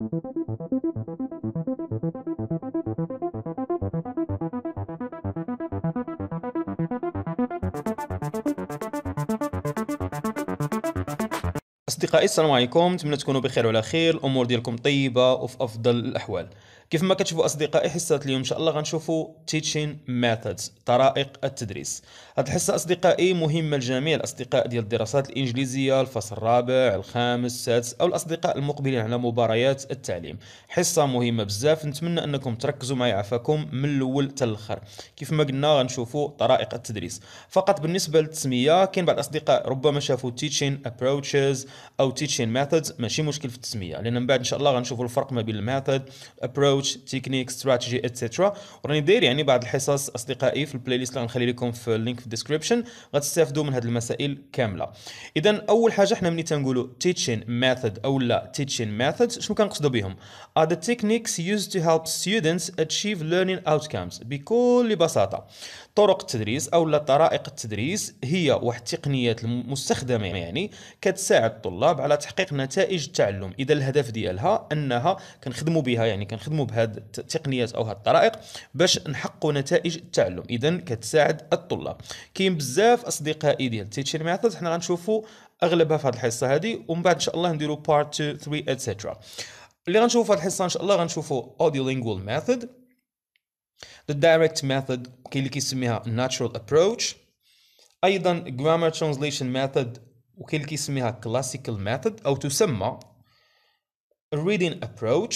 أصدقائي السلام عليكم، نتمنى تكونوا بخير وعلى خير، الأمور ديالكم طيبة وفي أفضل الأحوال. كيف ما كتشوفوا أصدقائي، حصة اليوم إن شاء الله غنشوفوا teaching methods، طرائق التدريس. هذه الحصة أصدقائي مهمة لجميع الأصدقاء ديال الدراسات الإنجليزية، الفصل الرابع، الخامس، السادس، أو الأصدقاء المقبلين على مباريات التعليم. حصة مهمة بزاف، نتمنى أنكم تركزوا معي عفاكم من الأول حتى الآخر. كيف ما قلنا غنشوفوا طرائق التدريس. فقط بالنسبة للتسمية، كاين بعض الأصدقاء ربما شافوا teaching approaches او teaching methods، ماشي مشكل في التسميه، لان من بعد ان شاء الله غنشوفوا الفرق ما بين الميثود، approach، تكنيك، استراتيجي اتسيترا. وراني داير يعني بعض الحصص اصدقائي في البلاي ليست اللي غنخلي لكم في اللينك في الديسكريبشن، غتستافدوا من هذه المسائل كامله. اذا اول حاجه حنا ملي تنقولوا teaching method او لا teaching methods، شنو كنقصدوا بهم؟ are the techniques used to help students achieve learning outcomes. بكل بساطه طرق التدريس او لا طرائق التدريس هي واحد التقنيات المستخدمه يعني كتساعد الطلاب على تحقيق نتائج التعلم. اذا الهدف ديالها انها كنخدموا بها، يعني كنخدموا بهذه التقنيات او هذه الطرائق باش نحققوا نتائج التعلم. اذا كتساعد الطلاب. كاين بزاف اصدقائي ديال teaching methods، حنا غنشوفوا اغلبها في هذه الحصه هذه، ومن بعد ان شاء الله نديروا بارت 2 3 اتسيترا. اللي غنشوفوا في هذه الحصه ان شاء الله غنشوفوا audiolingual method، the direct method كاين اللي كيسميها natural approach، ايضا grammar translation method، وكاين اللي كيسميها classical method او تسمى reading approach،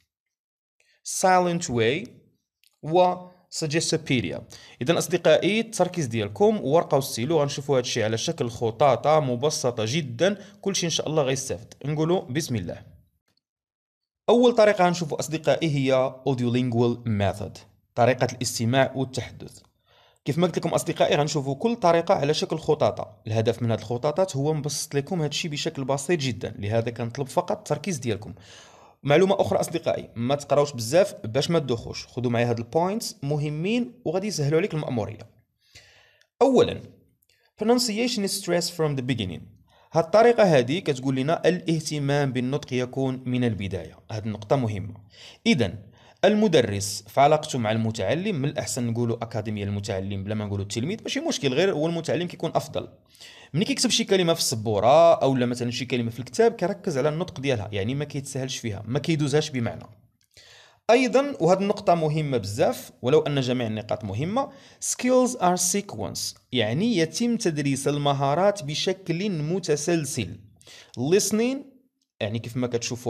silent way، و suggestopedia. اذا اصدقائي التركيز ديالكم ورقه وستيلو، غنشوفوا هذا الشيء على شكل خطاطه مبسطه جدا، كلشي ان شاء الله غيستافد. نقولوا بسم الله. اول طريقه غنشوفوا اصدقائي هي audiolingual method، طريقه الاستماع والتحدث. كيف ما قلت لكم اصدقائي غنشوفوا كل طريقه على شكل خطاطه. الهدف من هذه الخطاطات هو نبسط لكم هذا الشيء بشكل بسيط جدا، لهذا كنطلب فقط التركيز ديالكم. معلومه اخرى اصدقائي، ما تقراوش بزاف باش ما تدوخوش، خذوا معايا هاد البوينتس مهمين وغادي يسهلوا عليك المأموريه. اولا pronunciation is stress from the beginning. هاد الطريقه هذه كتقول لنا الاهتمام بالنطق يكون من البدايه. هاد النقطه مهمه. اذا المدرس في علاقته مع المتعلم، من الاحسن نقولوا اكاديميه المتعلم بلا ما نقولوا التلميذ، ماشي مشكل، غير هو المتعلم كيكون افضل. ملي كيكتب شي كلمه في السبوره او مثلا شي كلمه في الكتاب كيركز على النطق ديالها، يعني ما كيتساهلش فيها، ما كيدوزهاش بمعنى. ايضا وهذه النقطه مهمه بزاف، ولو ان جميع النقاط مهمه، skills are sequence، يعني يتم تدريس المهارات بشكل متسلسل. listening، يعني كيف ما كتشوفوا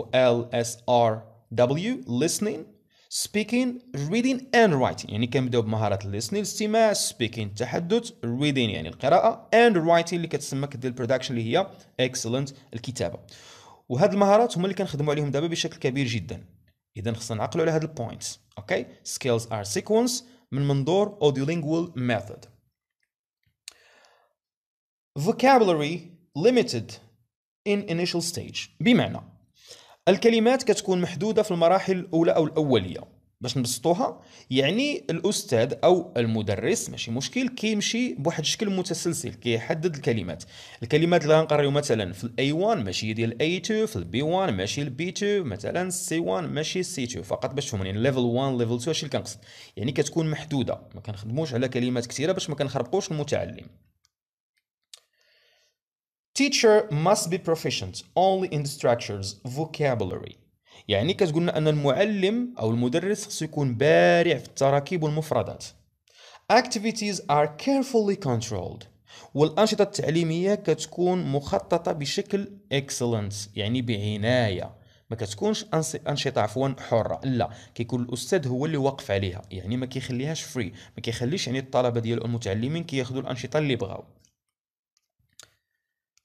LSRW listening، speaking، reading and writing، يعني كنبداو بمهارة listening الاستماع، speaking التحدث، reading يعني القراءة، and writing اللي كتسمى كدير production اللي هي excellent الكتابة. وهاد المهارات هما اللي كنخدموا عليهم دابا بشكل كبير جدا. اذا خصنا نعقلوا على هاد البوينتس. اوكي، skills are sequence من منظور audiolingual method. vocabulary limited in initial stage، بمعنى الكلمات كتكون محدودة في المراحل الأولى أو الأولية. باش نبسطوها، يعني الأستاذ أو المدرس ماشي مشكل كيمشي بواحد الشكل متسلسل، كيحدد الكلمات اللي غنقريو مثلا في الاي 1 ماشي ديال الاي 2، في البي 1 ماشي البي 2، مثلا السي 1 ماشي السي 2، فقط باش تفهموني يعني ليفل 1 ليفل 2 هادشي اللي كنقصد. يعني كتكون محدودة، ما كنخدموش على كلمات كثيرة باش ما كنخربقوش المتعلم. Teacher must be proficient only in the structures vocabulary، يعني كتقول لنا أن المعلم أو المدرس خصو يكون بارع في التراكيب والمفردات. Activities are carefully controlled، والأنشطة التعليمية كتكون مخططة بشكل excellent، يعني بعناية. ما كتكونش أنشطة حرة، لا، كيكون الأستاذ هو اللي واقف عليها، يعني ما كيخليهاش فري، ما كيخليش يعني الطلبة ديالو المتعلمين كياخذوا الأنشطة اللي بغاو.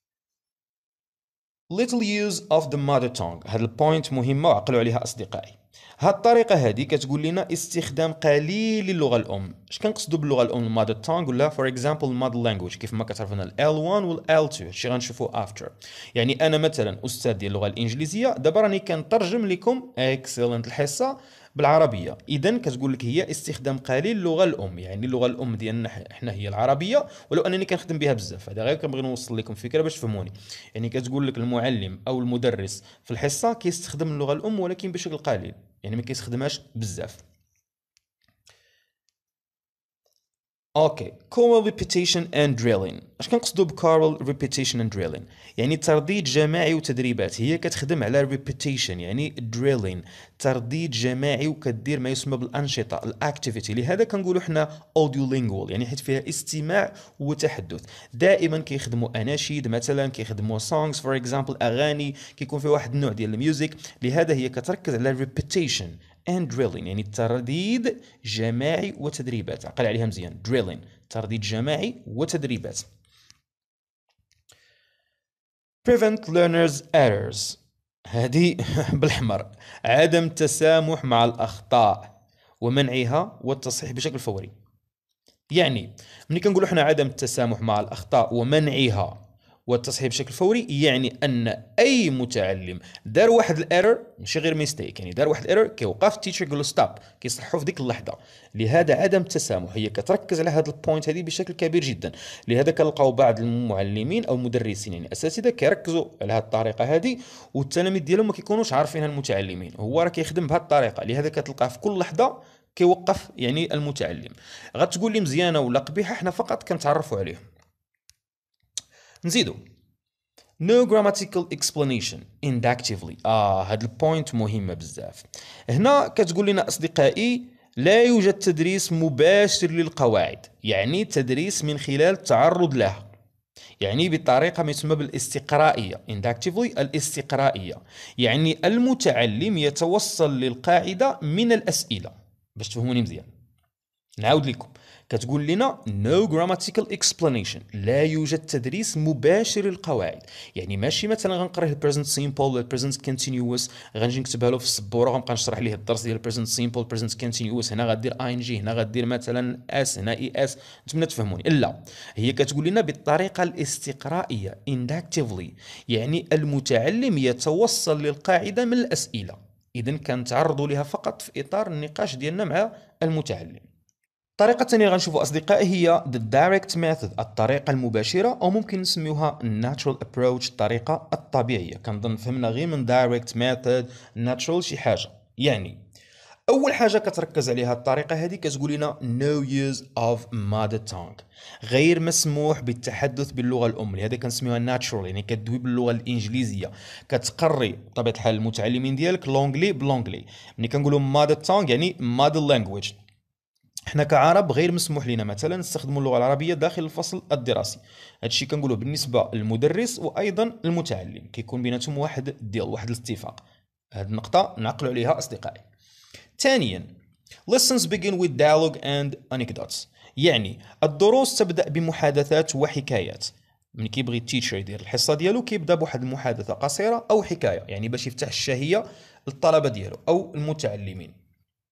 little use of the mother tongue، هاد البوينت مهمة وعقلوا عليها أصدقائي. هاد الطريقة هادي كتقول لنا استخدام قليل للغة الأم. اش كنقصدو باللغة الأم؟ المادر تونغ ولا فور اكزامبل المادر لانجويج، كيف ما كتعرفنا ال L1 وال L2، هادشي غنشوفو افتر. يعني أنا مثلا أستاذ ديال اللغة الإنجليزية، دابا راني كنترجم لكم اكسلنت الحصة بالعربية، إذا كتقول لك هي استخدام قليل للغة الأم، يعني اللغة الأم ديالنا حنا هي العربية، ولو أنني كنخدم بها بزاف، هذا غير كنبغي نوصل لكم فكرة باش تفهموني. يعني كتقول لك المعلم أو المدرس في الحصة كيستخدم اللغة الأم ولكن بشكل قليل، يعني ما كيستخدمهاش بزاف. اوكي، choral repetition and drilling. اش كنقصدوا ب choral repetition and drilling؟ يعني ترديد جماعي وتدريبات. هي كتخدم على repetition يعني drilling، ترديد جماعي، وكدير ما يسمى بالانشطه الاكتيفيتي. لهذا كنقولوا حنا audiolingual، يعني حيت فيها استماع وتحدث. دائما كيخدموا اناشيد مثلا، كيخدموا songs for example، اغاني كيكون فيها واحد النوع ديال الميوزك. لهذا هي كتركز على repetition and drilling، يعني ترديد جماعي وتدريبات. عقل عليها مزيان، drilling ترديد جماعي وتدريبات. prevent learners errors، هذه بالحمر، عدم التسامح مع الأخطاء ومنعها والتصحيح بشكل فوري. يعني ملي كنقولوا حنا عدم التسامح مع الأخطاء ومنعها والتصحيح بشكل فوري، يعني ان اي متعلم دار واحد الايرور، ماشي غير ميستيك، يعني دار واحد الايرور، كيوقف التيتشر يقول له ستوب، كيصححو في ديك اللحظه. لهذا عدم التسامح، هي كتركز على هذا البوينت هذه بشكل كبير جدا. لهذا كنلقاو بعض المعلمين او المدرسين يعني اساتذه كيركزوا على هذه الطريقه هذه، والتلاميذ ديالهم ما كيكونوش عارفينها المتعلمين، هو راه كيخدم بهذه الطريقه. لهذا كتلقاه في كل لحظه كيوقف يعني المتعلم. غتقول لي مزيانه ولا قبيحه، حنا فقط كنتعرفوا عليهم. نزيدو no grammatical explanation inductively. هاد البوينت مهمة بزاف. هنا كتقول لنا أصدقائي لا يوجد تدريس مباشر للقواعد، يعني تدريس من خلال التعرض لها، يعني بطريقة ما يسمى بالاستقرائية inductively، الاستقرائية. يعني المتعلم يتوصل للقاعدة من الأسئلة. باش تفهموني مزيان نعاود لكم، كتقول لنا no grammatical explanation، لا يوجد تدريس مباشر للقواعد. يعني ماشي مثلا غنقرا له present simple ولا present continuous، غنجي نكتبها له في السبوره وغنبقى نشرح ليه الدرس ديال present simple present continuous، هنا غدير ing، هنا غدير مثلا اس، هنا اس، نتمنى تفهموني. لا، هي كتقول لنا بالطريقه الاستقرائيه inductively، يعني المتعلم يتوصل للقاعده من الاسئله. اذا كنتعرضوا لها فقط في اطار النقاش ديالنا مع المتعلم. الطريقة الثانية اللي غنشوفوا أصدقائي هي the direct method، الطريقة المباشرة، أو ممكن نسميوها natural approach، الطريقة الطبيعية. كنظن فهمنا غير من direct method natural شي حاجة. يعني أول حاجة كتركز عليها الطريقة هذه، كتقول لنا no use of mother tongue، غير مسموح بالتحدث باللغة الأم. لهذا كنسميوها natural، يعني كدوي باللغة الإنجليزية، كتقري بطبيعة الحال المتعلمين ديالك لونجلي بلونجلي. ملي كنقولوا mother tongue يعني mother language. حنا كعرب غير مسموح لنا مثلا نستخدموا اللغه العربيه داخل الفصل الدراسي. هادشي كنقولوه بالنسبه للمدرس وايضا المتعلم، كيكون بيناتهم واحد واحد الاتفاق. هاد النقطه نعقلوا عليها اصدقائي. ثانيا lessons begin with dialogue and anecdotes، يعني الدروس تبدا بمحادثات وحكايات. من كيبغي التيتشر يدير الحصه ديالو كيبدا بواحد المحادثه قصيره او حكايه، يعني باش يفتح الشهيه للطلبه ديالو او المتعلمين.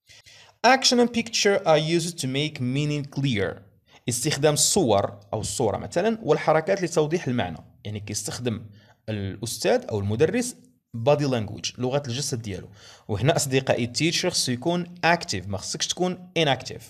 Action and picture are used to make meaning clear، استخدام الصور أو الصورة مثلا والحركات لتوضيح المعنى. يعني كيستخدم الأستاذ أو المدرس body language، لغة الجسد ديالو. وهنا أصدقائي التيتشر خصو يكون active، ما خصكش تكون inactive.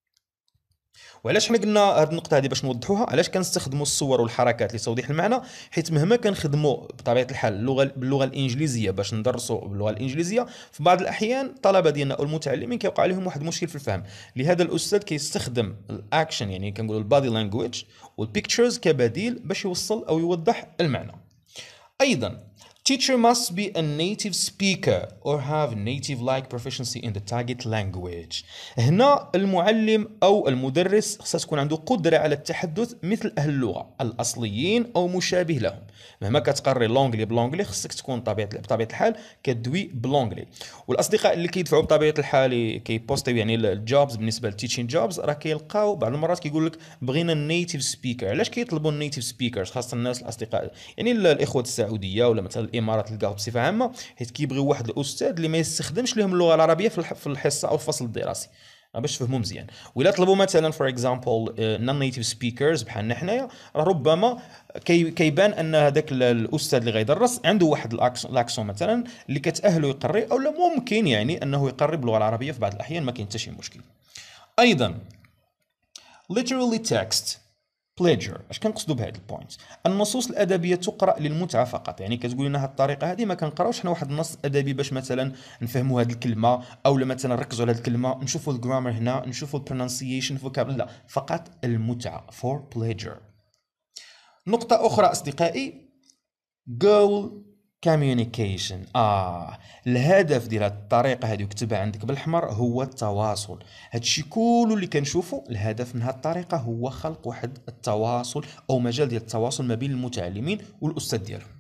وعلاش حنا قلنا هذه النقطه هذه باش نوضحوها؟ علاش كنستخدموا الصور والحركات لتوضيح المعنى؟ حيت مهما كنخدموا بطبيعه الحال باللغه الانجليزيه باش ندرسوا باللغه الانجليزيه، في بعض الاحيان الطلبه ديالنا او المتعلمين كيوقع عليهم واحد المشكل في الفهم. لهذا الاستاذ كيستخدم الاكشن، يعني كنقولوا البادي لانجويج والبيكتشرز كبديل باش يوصل او يوضح المعنى. ايضا teacher must be a native speaker or have native-like proficiency in the target language. هنا المعلم أو المدرس خصها تكون عنده قدرة على التحدث مثل أهل اللغة الأصليين أو مشابه لهم. مهما كتقري لونجلي بلونجلي خصك تكون بطبيعة الحال كدوي بلونجلي. والأصدقاء اللي كيدفعوا بطبيعة الحال كيبوستيو يعني الجوبز بالنسبة للتيتشين جوبز، راه كيلقاو بعض المرات كيقول لك بغينا النيتيف سبيكر. علاش كيطلبوا النيتيف سبيكرز؟ خاصة الناس الأصدقاء يعني الإخوة السعودية ولا مثلا الامارات تلقاه بصفه عامه، حيت كيبغيو واحد الاستاذ اللي ما يستخدمش لهم اللغه العربيه في الحصه او الفصل الدراسي باش تفهموا مزيان. وإلا طلبوا مثلا فور اكزامبل نون نيتيف سبيكرز بحالنا حنايا، راه ربما كيبان ان هذاك الاستاذ اللي غيدرس عنده واحد الاكسون مثلا اللي كتاهله يقري، او لا ممكن يعني انه يقري باللغه العربيه في بعض الاحيان، ما كاين حتى شي مشكل. ايضا literally text pleasure. اش كنقصدوا بهذا البوينت؟ النصوص الادبيه تقرا للمتعه فقط. يعني كتقول لنا هذه الطريقه هذه ما كنقراوش حنا واحد النص ادبي باش مثلا نفهموا هذه الكلمه، او مثلا نركزوا على هذه الكلمه، نشوفوا الجرامر هنا، نشوفوا البرونسيشن فوكابل، لا، فقط المتعه for pleasure. نقطه اخرى اصدقائي، goal communication. الهدف ديال هذه الطريقه هذه وكتبها عندك بالحمر هو التواصل. هادشي كله اللي كنشوفو الهدف من هذه الطريقه هو خلق واحد التواصل او مجال ديال التواصل ما بين المتعلمين والاستاذ ديالهم.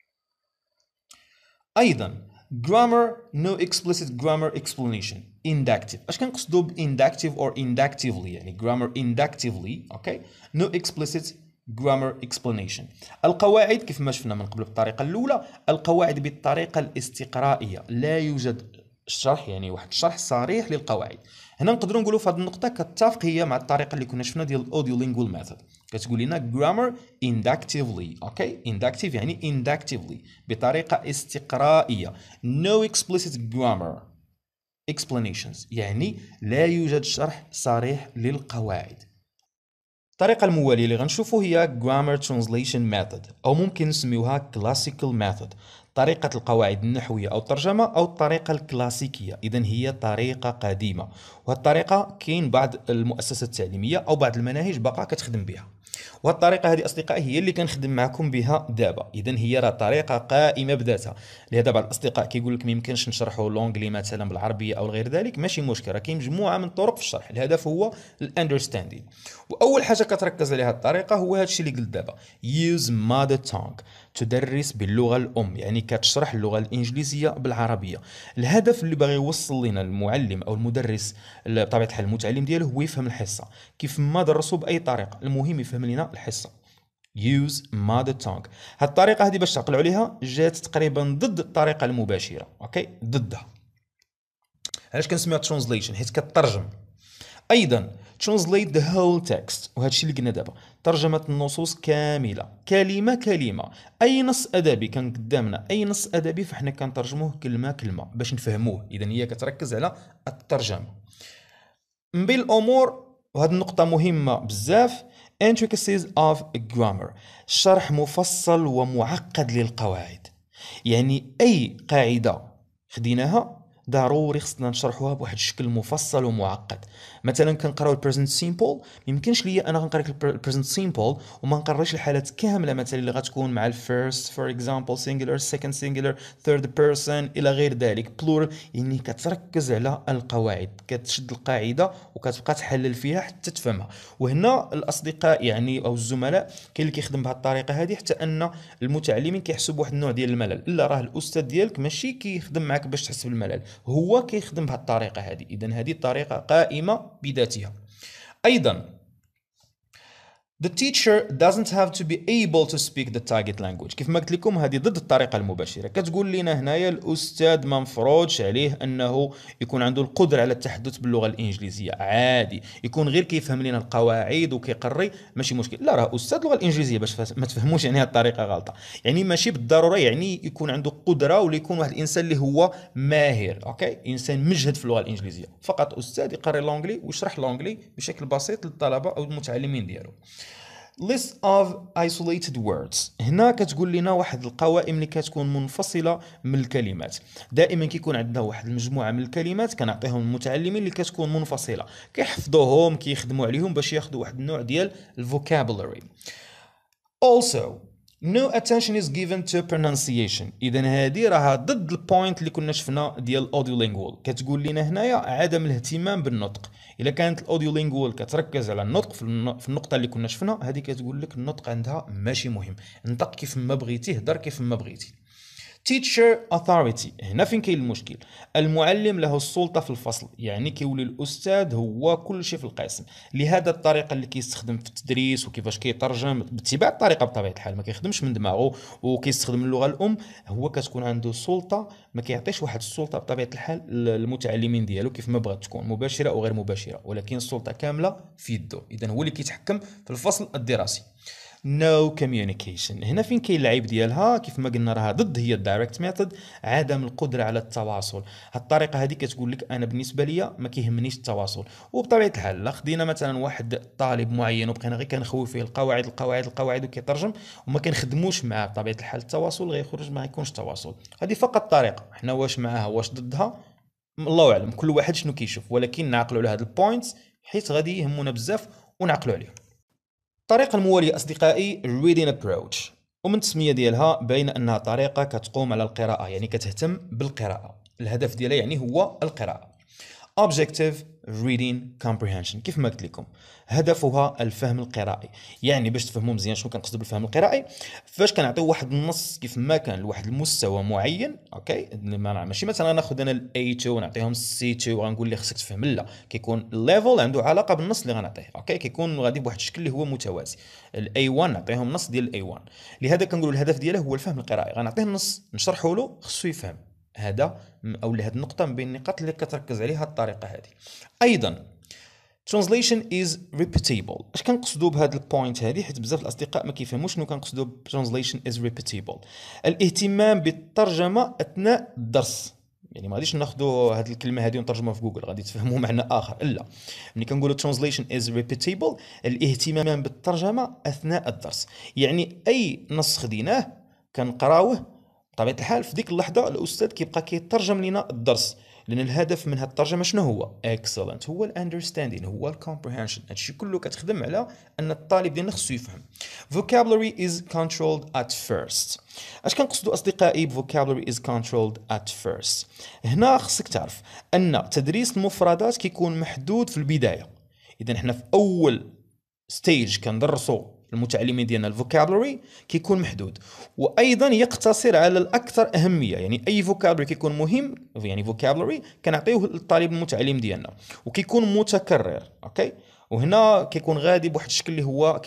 ايضا grammar no explicit grammar explanation inductive. اش كنقصدوا ب inductive or inductively؟ يعني grammar inductively اوكي no explicit grammar explanation. القواعد كيف ما شفنا من قبل بالطريقه الاولى، القواعد بالطريقه الاستقرائيه، لا يوجد شرح يعني واحد الشرح صريح للقواعد. هنا نقدروا نقولوا في هذه النقطه كتتفق هي مع الطريقه اللي كنا شفنا ديال الاوديو لينغوال ميثود، كتقول لنا grammar inductively اوكي inductive يعني inductively بطريقه استقرائيه no explicit grammar explanations يعني لا يوجد شرح صريح للقواعد. الطريقة الموالية اللي غنشوفو هي grammar translation method، أو ممكن نسميوها classical method، طريقة القواعد النحوية أو الترجمة أو الطريقة الكلاسيكية. إذن هي طريقة قديمة، وهذه الطريقة كاين بعض المؤسسات التعليمية أو بعض المناهج باقا كتخدم بها، وهذه الطريقة هذه أصدقائي هي اللي كنخدم معكم بها دابا. إذن هي راه طريقة قائمة بذاتها. لهذا بعض الأصدقاء كيقول لك ما يمكنش نشرحوا لونجلي مثلا بالعربية أو غير ذلك، ماشي مشكل، راه كاين مجموعة من الطرق في الشرح، الهدف هو الاندرستاندين. وأول حاجة كتركز عليها الطريقة هو هذا الشيء اللي قلت دابا use mother tongue، تدرس باللغة الأم، يعني كتشرح اللغة الإنجليزية بالعربية. الهدف اللي باغي يوصل لنا المعلم أو المدرس بطبيعة الحال المتعلم ديالو هو يفهم الحصة كيف ما درسوا بأي طريقة، المهم يفهم لنا الحصة. use mother tongue. هاد الطريقة هذه باش تعقلوا عليها جات تقريبا ضد الطريقة المباشرة، اوكي ضدها. علاش كنسميها translation؟ حيت كترجم. ايضا translate the whole text، وهذا الشيء اللي قلنا دابا، ترجمة النصوص كاملة كلمة كلمة. اي نص ادبي كان قدامنا، اي نص ادبي فاحنا كنترجموه كلمة كلمة باش نفهموه. اذا هي كتركز على الترجمة. من بين الامور، وهذه النقطة مهمة بزاف، intricacies of grammar، شرح مفصل ومعقد للقواعد. يعني اي قاعدة خديناها ضروري خصنا نشرحوها بواحد الشكل مفصل ومعقد. مثلا كنقراو البريزنت سيمبل، ميمكنش ليا انا غنقرا لك البريزنت سيمبل وما نقراش الحالات كامله مثلا اللي غتكون مع الفيرست فور اكزامبل سينجولار، سيكند سينجولار، ثيرد بيرسون الى غير ذلك، بلورال. يعني كتركز على القواعد، كتشد القاعده وكتبقى تحلل فيها حتى تفهمها. وهنا الاصدقاء يعني او الزملاء كاين اللي كيخدم بهذه الطريقه هذه حتى ان المتعلمين كيحسوا بواحد النوع ديال الملل، الا راه الاستاذ ديالك ماشي كيخدم معك باش تحس بالملل، هو كيخدم بهذه الطريقه هذه. اذا هذه الطريقه قائمه بذاتها. ايضا the teacher doesn't have to be able to speak the target language. كيف ما قلت لكم هذه ضد الطريقه المباشره. كتقول لنا هنايا الاستاذ ما مفروضش عليه انه يكون عنده القدره على التحدث باللغه الانجليزيه، عادي يكون غير كيفهم لنا القواعد وكيقري، ماشي مشكل. لا، راه استاذ اللغه الانجليزيه باش ما تفهموش يعني هذه الطريقه غلطه. يعني ماشي بالضروره يعني يكون عنده قدره ولا يكون واحد الانسان اللي هو ماهر، اوكي، انسان مجهد في اللغه الانجليزيه، فقط استاذ يقري لونجلي ويشرح لونجلي بشكل بسيط للطلبه او المتعلمين ديالو. list of isolated words، هنا كتقول لنا واحد القوائم اللي كتكون منفصله من الكلمات. دائما كيكون عندنا واحد المجموعه من الكلمات كنعطيهم المتعلمين اللي كتكون منفصله، كيحفظوهم كيخدموا عليهم باش ياخذوا واحد النوع ديال الفوكابولري. also no attention is given to pronunciation. اذا هذه راها ضد البوينت اللي كنا شفنا ديال الاوديو لينغوال. كتقول لنا هنايا عدم الاهتمام بالنطق. الا كانت الاوديو لينغوال كتركز على النطق في النقطه اللي كنا شفنا، هذه كتقول لك النطق عندها ماشي مهم، نطق كيف ما بغيتي، هضر كيف ما بغيتي. teacher authority، هنا فين كاين المشكل. المعلم له السلطة في الفصل، يعني كيولي الأستاذ هو كل شيء في القسم. لهذا الطريقة اللي كيستخدم في التدريس وكيفاش كيترجم باتباع الطريقة بطبيعة الحال، ما كيخدمش من دماغه وكيستخدم اللغة الأم، هو كتكون عنده سلطة، ما كيعطيش واحد السلطة بطبيعة الحال للمتعلمين ديالو كيف ما بغات تكون مباشرة أو غير مباشرة، ولكن السلطة كاملة في يده، إذا هو اللي كيتحكم في الفصل الدراسي. no communication، هنا فين كاين العيب ديالها، كيف ما قلنا راها ضد هي الدايركت ميثود، عدم القدره على التواصل. الطريقه هذه كتقول لك انا بالنسبه ليا ما كيهمنيش التواصل، وبطبيعه الحال لا خدينا مثلا واحد طالب معين وبقينا غير كنخوي فيه القواعد وكيترجم وما كنخدموش معاه بطبيعه الحال التواصل غيخرج ما يكونش تواصل. هذه فقط طريقه، حنا واش معاها واش ضدها الله اعلم، كل واحد شنو كيشوف، ولكن نعقلوا على هاد البوينتس حيت غادي يهمونا بزاف ونعقلوا عليهم. الطريقة الموالية أصدقائي reading approach، ومن التسمية ديالها باين أنها طريقة كتقوم على القراءة، يعني كتهتم بالقراءة، الهدف ديالها يعني هو القراءة. objective reading comprehension، كيف ما قلت لكم هدفها الفهم القرائي، يعني باش تفهموا مزيان شنو كنقصدوا بالفهم القرائي، فاش كنعطيو واحد النص كيف ما كان لواحد المستوى معين، اوكي، ماشي مثلا ناخذ انا الاي 2 ونعطيهم السي 2 وغنقول ليه خصك تفهم، لا، كيكون الليفل عنده علاقه بالنص اللي غنعطيه، اوكي، كيكون غادي بواحد الشكل اللي هو متوازي. الاي 1 نعطيهم نص ديال الاي 1، لهذا كنقولوا الهدف ديالها هو الفهم القرائي، غنعطيه النص نشرحه له خصو يفهم. هذا او لهذه النقطه من بين النقاط اللي كتركز عليها الطريقه هذه. ايضا translation is repeatable، اش كنقصدوا بهذا البوينت هذه، حيت بزاف الاصدقاء ما كيفهموش شنو كنقصدوا ب translation is repeatable. الاهتمام بالترجمه اثناء الدرس، يعني ما غاديش ناخذوا هذه الكلمه هذه ونترجموها في جوجل غادي تفهموا معنى اخر، لا، ملي كنقولوا translation is repeatable الاهتمام بالترجمه اثناء الدرس، يعني اي نص خديناه كنقراوه بطبيعه الحال في ديك اللحظه الاستاذ كيبقى كيترجم لنا الدرس، لان الهدف من هذه الترجمه شنو هو؟ excellent، هو الاندرستاندين، هو الكومبريهنشن، هادشي كله كتخدم على ان الطالب ديالنا خصو يفهم. vocabulary is controlled at first، اش كنقصدوا اصدقائي ب vocabulary is controlled at first؟ هنا خصك تعرف ان تدريس المفردات كيكون محدود في البدايه، اذا حنا في اول ستيج كندرسوا المتعلمين ديالنا الفوكابلري كيكون محدود، وايضا يقتصر على الاكثر اهميه، يعني اي فوكابلري كيكون مهم، يعني فوكابلري كنعطيوه للطالب المتعلم ديالنا وكيكون متكرر، اوكي، وهنا كيكون غادي بواحد الشكل اللي هو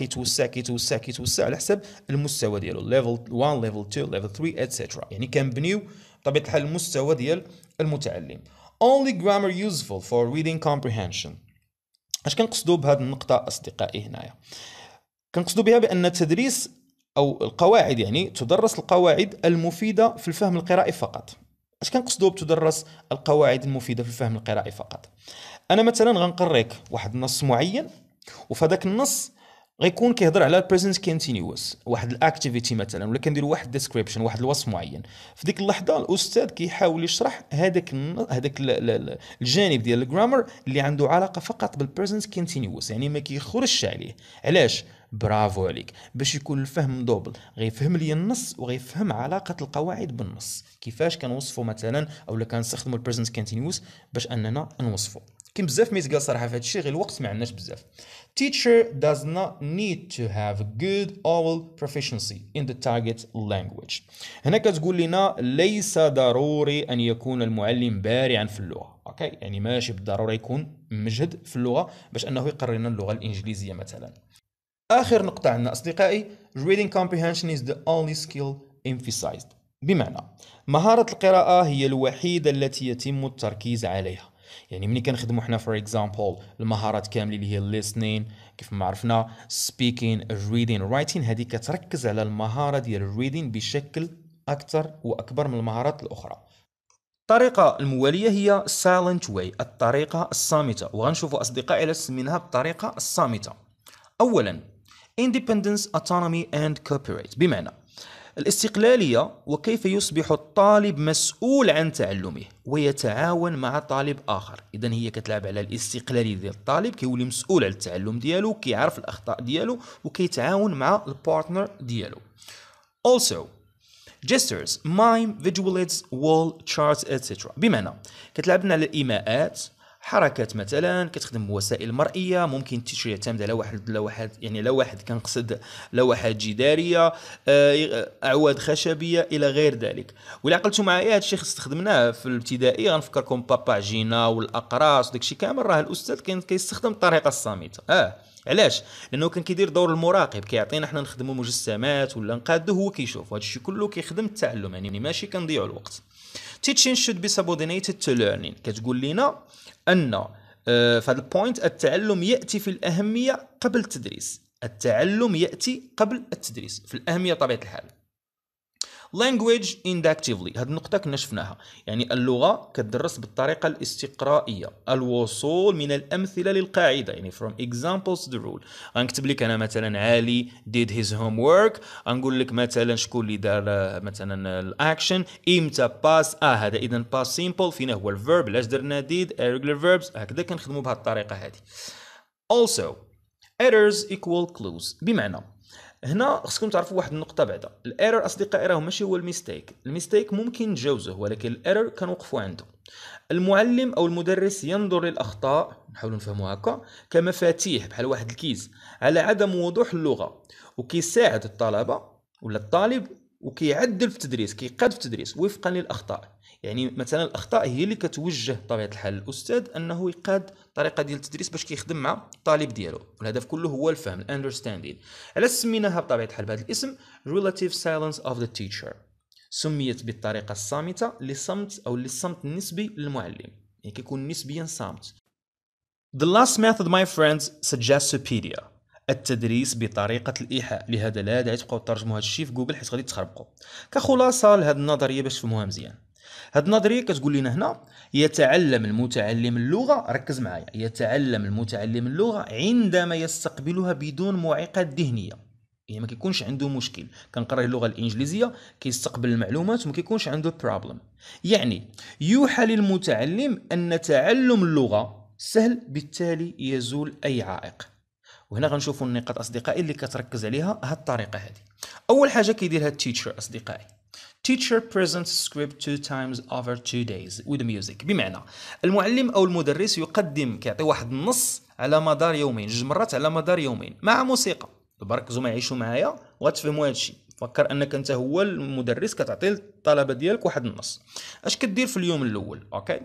كيتوسع على حسب المستوى ديالو، ليفل 1 ليفل 2 ليفل 3 اتسيترا، يعني كنبنيو بطبيعه الحال المستوى ديال المتعلم. only grammar useful for reading comprehension، اش كنقصدوا بهذه النقطه اصدقائي هنايا؟ كنقصدوا بها بان التدريس او القواعد، يعني تدرس القواعد المفيده في الفهم القرائي فقط. اش كنقصدوا بتدرس القواعد المفيده في الفهم القرائي فقط؟ انا مثلا غنقريك واحد النص معين، وفي هذاك النص غيكون كيهضر على البريزنت كونتينيوس، واحد الاكتيفيتي مثلا، ولا كنديروا واحد ديسكريبشن، واحد الوصف معين، في ديك اللحظه الاستاذ كيحاول يشرح هذاك الجانب ديال الجرامر اللي عنده علاقه فقط بالبريزنت كونتينيوس، يعني ما كيخرجش عليه. علاش؟ برافو عليك، باش يكون الفهم دوبل، غيفهم لي النص وغيفهم علاقه القواعد بالنص، كيفاش كنوصفوا مثلا اولا كنستخدموا البريزنت كونتينيوس باش اننا نوصفوا. كاين بزاف ما يتقال صراحه في هذا الشيء، غير الوقت ما عندناش بزاف. Teacher does not need to have good oral proficiency in the target language. هنا كتقول لنا ليس ضروري ان يكون المعلم بارعا في اللغه، اوكي، يعني ماشي بالضروره يكون مجهد في اللغه باش انه يقرر لنا اللغه الانجليزيه مثلا. اخر نقطه عندنا اصدقائي reading comprehension is the only skill emphasized، بمعنى مهاره القراءه هي الوحيده التي يتم التركيز عليها. يعني ملي كنخدموا حنا فور اكزامبل المهارات كامله اللي هي listening كيف ما عرفنا، speaking reading writing، هذه كتركز على المهاره ديال الريدين بشكل اكثر واكبر من المهارات الاخرى. الطريقه المواليه هي silent way، الطريقه الصامته، وغنشوفوا اصدقائي على سميناها بالطريقه الصامته. اولا independence autonomy and cooperate، بمعنى الاستقلالية وكيف يصبح الطالب مسؤول عن تعلمه ويتعاون مع طالب آخر. إذن هي كتلعب على الاستقلالية ديال الطالب، كيولي مسؤول على التعلم ديالو، كيعرف الأخطاء ديالو وكيتعاون مع البارتنر ديالو. Also gestures mime visual aids wall charts etc، بمعنى كتلعبنا على الإيماءات، حركات مثلا كتخدم بوسائل مرئيه، ممكن التيتشر يعتمد على لوحات يعني لوحات كنقصد لوحات جداريه، اعواد خشبيه الى غير ذلك. ولا عقلتوا معايا هادشي خص استخدمناه في الابتدائي، غنفكركم بابا جينا والاقراص وداكشي كامل، راه الاستاذ كان كيستخدم الطريقه الصامته. علاش؟ لانه كان كيدير دور المراقب، كيعطينا حنا نخدموا مجسمات ولا نقادو، هو كيشوف. وهادشي كله كيخدم التعلم، يعني ماشي كنضيعوا الوقت. teaching should be subordinated to learning. كتقول لنا ان في هذا البوينت التعلم ياتي في الاهميه قبل التدريس. التعلم ياتي قبل التدريس في الاهميه طبيعه الحال. language inductively، هذه النقطة كنا شفناها، يعني اللغة كتدرس بالطريقة الاستقرائية، الوصول من الأمثلة للقاعدة، يعني from examples to the rule. غنكتب لك أنا مثلا علي did his homework، غنقول لك مثلا شكون اللي دار مثلا الأكشن، إمتى باس، هذا إذا باس simple، فين هو الفيرب، علاش درنا did irregular verbs، هكذا كنخدموا بهذه الطريقة هذه. also errors equal clues، بمعنى هنا خصكم تعرفوا واحد النقطة بعدا، الايرور اصدقائي راه ماشي هو الميستيك، الميستيك ممكن نتجاوزه ولكن الايرور كنوقفوا عنده. المعلم او المدرس ينظر للاخطاء، نحاولوا نفهموا هكا، كمفاتيح بحال واحد الكيز على عدم وضوح اللغة، وكيساعد الطلبة ولا الطالب وكيعدل في التدريس، كيقاد في التدريس وفقا للاخطاء. يعني مثلا الاخطاء هي اللي كتوجه بطبيعه الحال الاستاذ انه يقاد الطريقه ديال التدريس باش كيخدم مع الطالب ديالو، والهدف كله هو الفهم، الاندرستاندين. علاش سميناها بطبيعه الحال بهذا الاسم relative silence of the teacher؟ سميت بالطريقه الصامته لصمت او للصمت النسبي للمعلم، يعني كيكون نسبيا صامت. The last method my friends Suggestipedia، التدريس بطريقة الإيحاء. لهذا لا داعي تبقاو ترجموا هذا الشيء في جوجل حيت غادي تخربقوا. كخلاصة لهذه النظرية باش تفهموها مزيان، هذه النظرية كتقول لنا هنا يتعلم المتعلم اللغة، ركز معايا، يتعلم المتعلم اللغة عندما يستقبلها بدون معيقات ذهنية، يعني ما كيكونش عنده مشكل. كنقرا اللغة الإنجليزية كيستقبل المعلومات وما كيكونش عنده بروبلم. يعني يوحى للمتعلم أن تعلم اللغة سهل، بالتالي يزول أي عائق. وهنا غنشوفوا النقاط أصدقائي اللي كتركز عليها هاد الطريقة هذه. أول حاجة كيديرها التيتشر أصدقائي، teacher presents script 2 times over 2 days with music، بمعنى المعلم أو المدرس يقدم، كيعطي واحد النص على مدار يومين، 2 مرات على مدار يومين مع موسيقى. ركزوا معايا، عيشوا معايا وغتفهموا هادشي. فكر انك انت هو المدرس كتعطي الطلبه ديالك واحد النص. اش كدير في اليوم الاول؟ اوكي،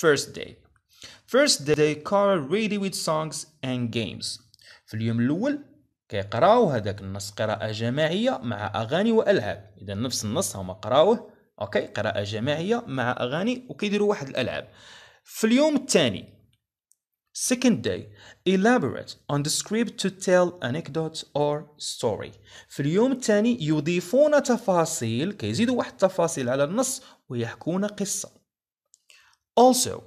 first day Carl ready with songs and games. في اليوم الاول كيقراو هذاك النص قراءة جماعية مع أغاني وألعاب، إذا نفس النص هما قراوه، أوكي، قراءة جماعية مع أغاني وكيديروا واحد الألعاب. في اليوم الثاني second day elaborate on the script to tell anecdote or story. في اليوم الثاني يضيفون تفاصيل، كيزيدوا واحد التفاصيل على النص ويحكون قصة. also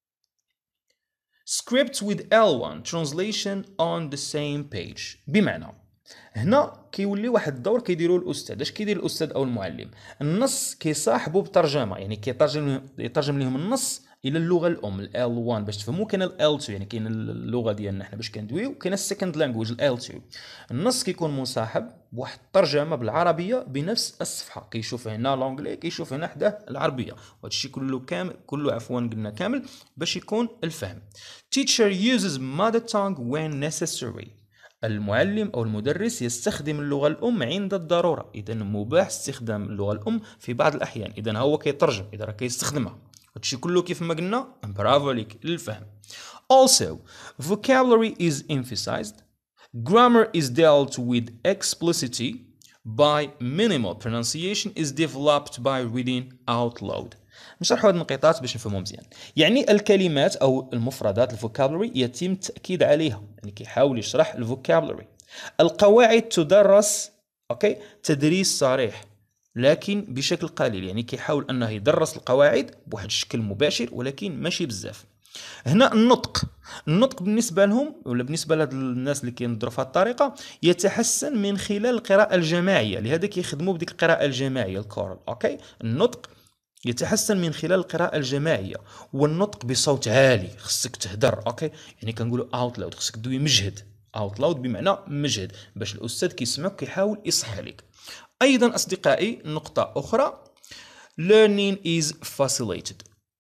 script with L1 translation on the same page، بمعنى هنا كيولي واحد الدور كيديروا الاستاذ. اش كيدير الاستاذ او المعلم؟ النص كيصاحبه بترجمه، يعني يترجم لهم النص الى اللغه الام L1 باش تفهموا. كاين L2 يعني كاين اللغه ديالنا حنا باش كندويو، كاين السكند لانجويج L2. النص كيكون مصاحب بواحد الترجمه بالعربيه بنفس الصفحه، كيشوف هنا لونجلي كيشوف هنا حداه العربيه، وهذا الشيء كله عفوا قلنا كامل باش يكون الفهم. teacher uses mother tongue when necessary، المعلم أو المدرس يستخدم اللغة الأم عند الضرورة، إذا مباح استخدام اللغة الأم في بعض الأحيان، إذا هو كيترجم، إذا راه كيستخدمها. هادشي كله كيف ما قلنا برافو عليك للفهم. also vocabulary is emphasized، grammar is dealt with explicitly by minimal pronunciation is developed by reading out loud. نشرحوا هذه النقاط باش نفهموا مزيان. يعني الكلمات او المفردات الفوكابولري يتم التاكيد عليها، يعني كيحاول يشرح الفوكابولري. القواعد تدرس اوكي تدريس صريح لكن بشكل قليل، يعني كيحاول انه يدرس القواعد بواحد الشكل مباشر ولكن ماشي بزاف. هنا النطق بالنسبه لهم ولا بالنسبه لهاد الناس اللي كينظروا في هذه الطريقه يتحسن من خلال القراءه الجماعيه، لهذا كيخدموا بديك القراءه الجماعيه الكورال. اوكي، النطق يتحسن من خلال القراءة الجماعية، والنطق بصوت عالي، خصك تهدر. اوكي، يعني كنقولوا اوت لاود، خصك تدوي مجهد. اوت لاود بمعنى مجهد باش الاستاذ كيسمعك كيحاول يصحح لك. ايضا اصدقائي نقطة اخرى learning is facilitated،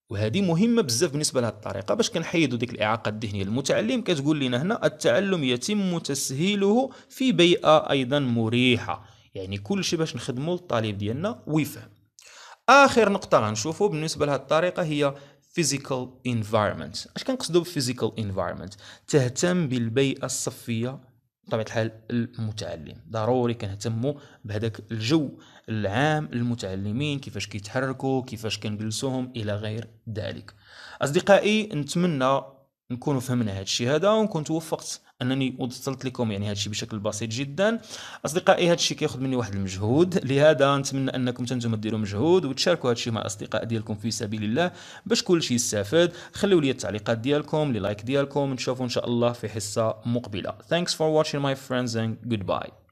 وهذه مهمه بزاف بالنسبه لهذه الطريقه باش كنحيدوا ديك الاعاقه الذهنيه للمتعلم. كتقول لنا هنا التعلم يتم تسهيله في بيئه ايضا مريحه، يعني كل شيء باش نخدموا الطالب ديالنا ويفهم. اخر نقطه غنشوفوا بالنسبه لهذه الطريقه هي physical environment. اش كنقصدوا ب physical environment؟ تهتم بالبيئه الصفيه. بطبيعه الحال المتعلم ضروري كنهتموا بهذاك الجو العام للمتعلمين، كيفاش كيتحركوا، كيفاش كنجلسوهم الى غير ذلك. اصدقائي نتمنى نكونوا فهمنا هذا الشيء هذا، ونكون توفقت انني وصلت لكم يعني هذا الشيء بشكل بسيط جدا. اصدقائي هذا الشيء كياخذ مني واحد المجهود، لهذا نتمنى انكم انتم ديروا مجهود وتشاركوا هذا الشيء مع الاصدقاء ديالكم في سبيل الله باش كل شيء يستافد. خليوا لي التعليقات ديالكم، لي لايك ديالكم، نشوفوا ان شاء الله في حصه مقبله. Thanks for watching my friends and goodbye.